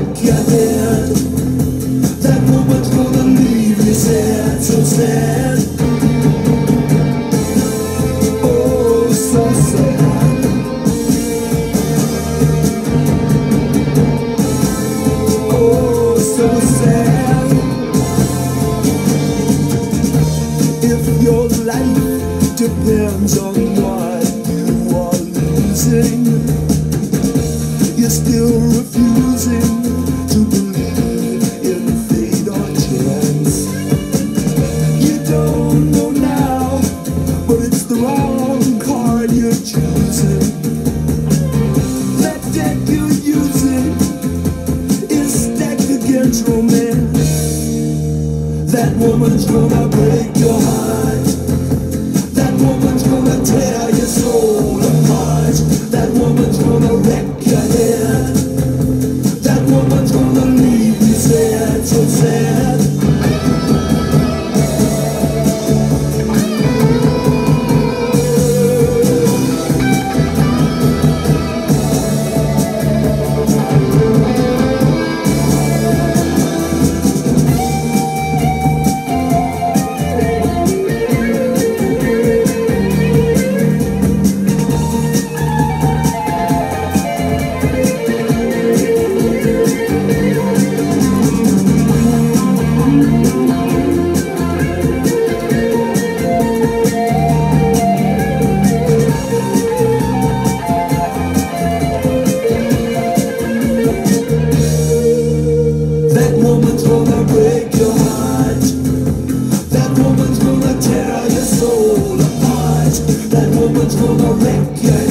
wreck your head. That woman's gonna leave you sad, so sad. Oh, so sad. Oh, so sad. If your life depends on what you are losing, you're still refusing to believe in fate or chance. You don't know now, but it's the wrong card you're choosing. That deck you're using is stacked against romance. That woman's gonna break your heart. That woman's gonna tear your soul apart. That woman's gonna wreck your head. That woman's gonna leave you sad, so sad. That woman's gonna break your heart. That woman's gonna tear your soul apart. That woman's gonna wreck your